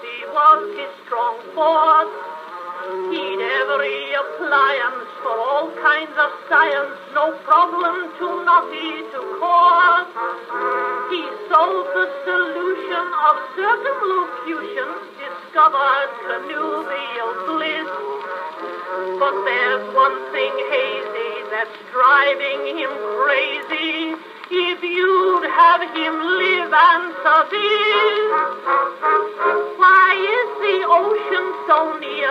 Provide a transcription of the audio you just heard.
philosophy was his strong force. He'd every appliance for all kinds of science, no problem too knotty to cause. He solved the solution of circumlocutions, discovered connubial bliss. But there's one thing hazy that's driving him crazy. If you'd have him live, answer this. Why is the ocean so near